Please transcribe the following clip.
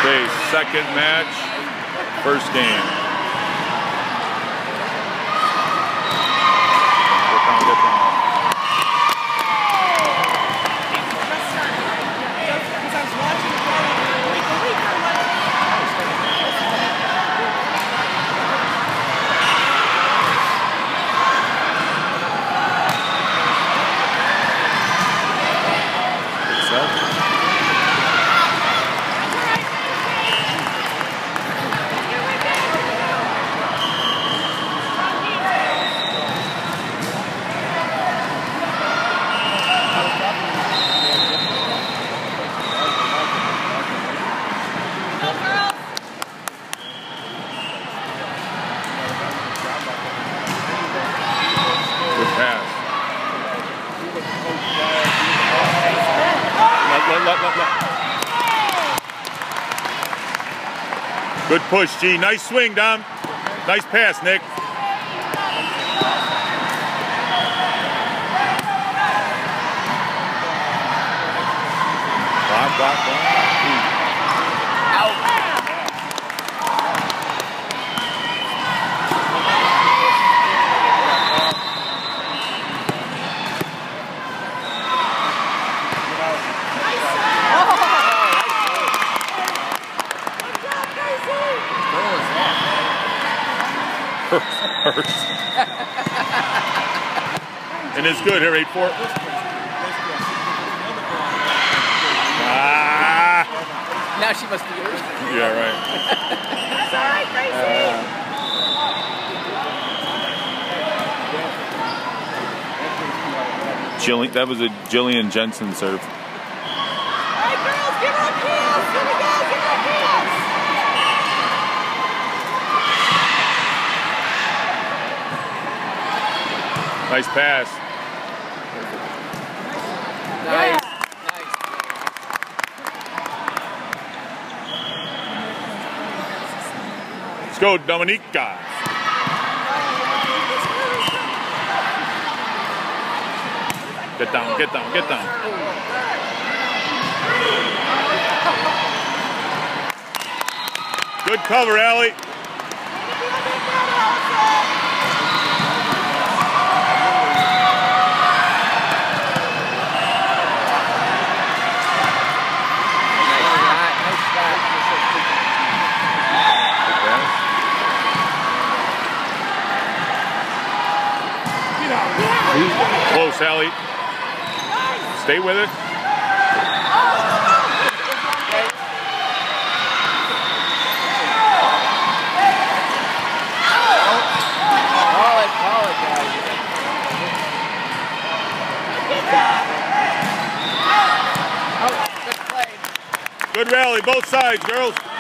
Okay, second match, first game. Get down. Good push, G. Nice swing, Dom. Nice pass, Nick. Block. Out. Hurts. And it's good here, 8-4. Now she must be yours. Yeah, right. That's all right, Gracie. That was a Jillian Jensen serve. All right, girls, give her a kiss. Here we go, give her a kiss. Nice pass. Nice. Let's go, Dominica. Get down. Good cover, Allie. Close, Allie. Stay with it. Call it, guys. Oh, good play. Good rally, both sides, girls.